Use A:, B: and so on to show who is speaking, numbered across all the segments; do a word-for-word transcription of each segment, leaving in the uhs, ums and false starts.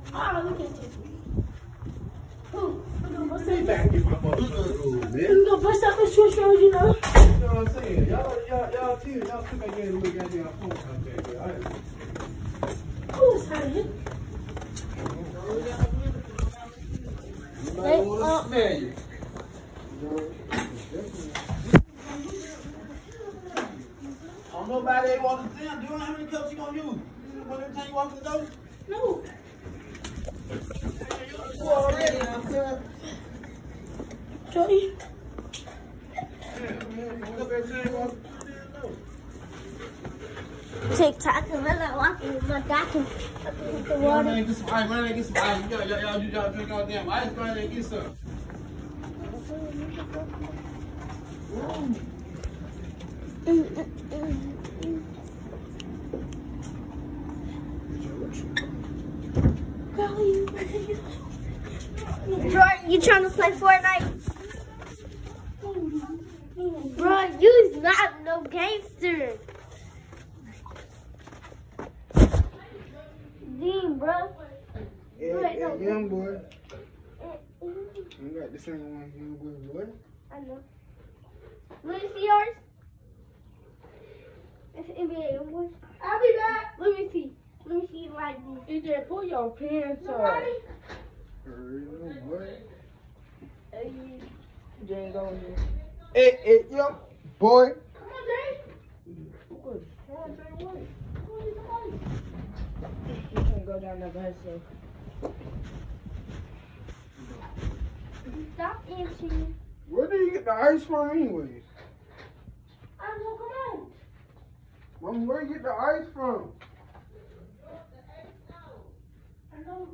A: Oh, look at this. Ooh, we're gonna bust out
B: back in my motherfucking man.
A: We're gonna bust out the switch road, you know?
B: You know what I'm saying? Y'all, y'all, y'all, see it. Y'all sit back there and look at y'all phone contact.
A: Who is hiding?
B: Anybody want to smell you? Don't nobody ain't walking the damn. Do you know how many cups you gonna use? When every time you walk the door?
A: No.
B: You already, I'm saying.
A: Jody? TikTok and we're like walking with my doctor with the water.
B: Run and get some ice, run and get some ice. Y'all, y'all, y'all, y'all drink all damn ice, run and get some.
A: Bro, you trying to play Fortnite? Bro, you's not no gangster. Dean, bro.
B: Yeah,
A: Right,
B: yeah,
A: no.
B: young boy. You got the same one, young boy, boy.
A: I know. Let me see yours. It's N B A, young boy. I'll be back. Let me see. Let me see it like this.
C: E J, pull your pants up.
A: Nobody?
B: Young boy.
C: Hey, Jane, go here.
B: Hey, hey, young boy.
A: Come on, Jay.
C: Good.
B: Come on, Jay, wait.
C: You can't go down there by yourself.
A: Stop answering.
B: Where do you get the ice from anyways?
A: I know, come on.
B: Mom, where you get the ice from?
A: I know.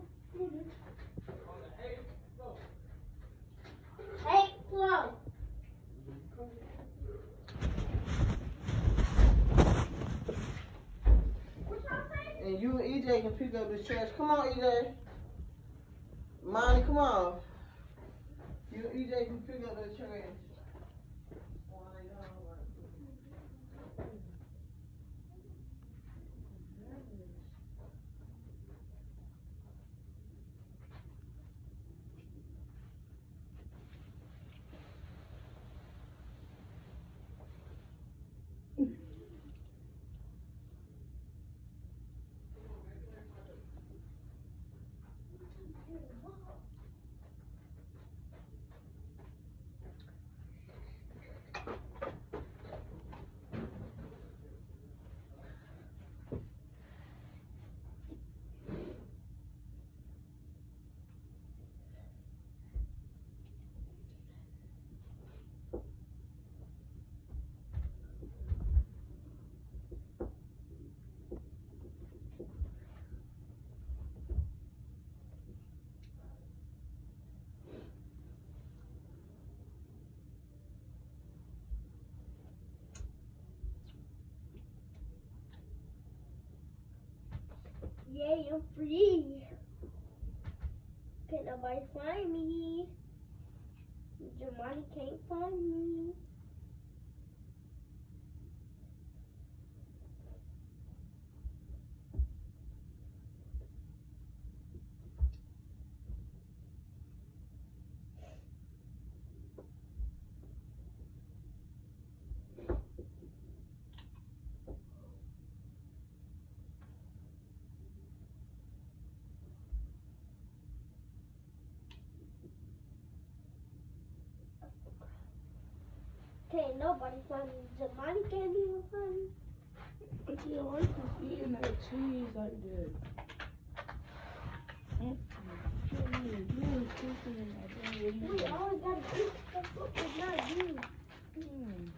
A: Hey, Flo.
C: And you and E J can pick up this trash. Come on, E J. Monty, come on. You and E J can pick up the trash.
A: Yay, I'm free. Can't nobody find me. Jamani can't find me. Can't nobody find me. Jamani can't even find me.
C: But you always eating that cheese like that.
A: We always gotta eat stuff what was not you.
C: Mm.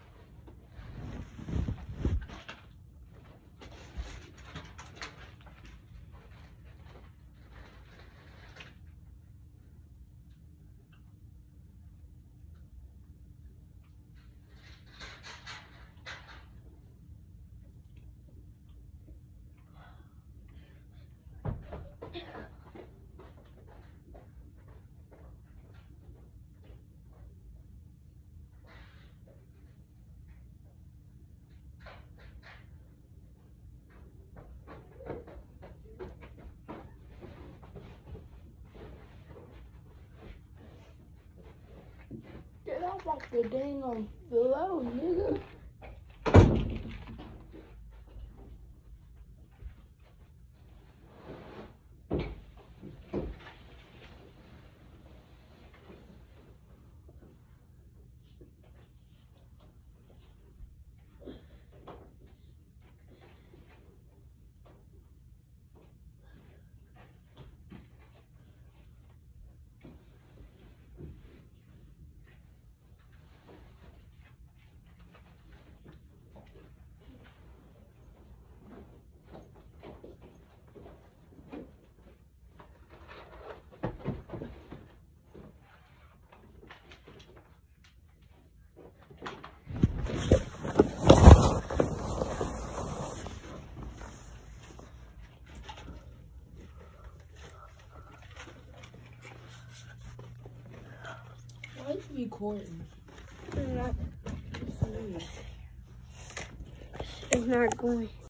A: like the dang on below, nigga.
D: Why is he recording?
A: It's not, it's not going.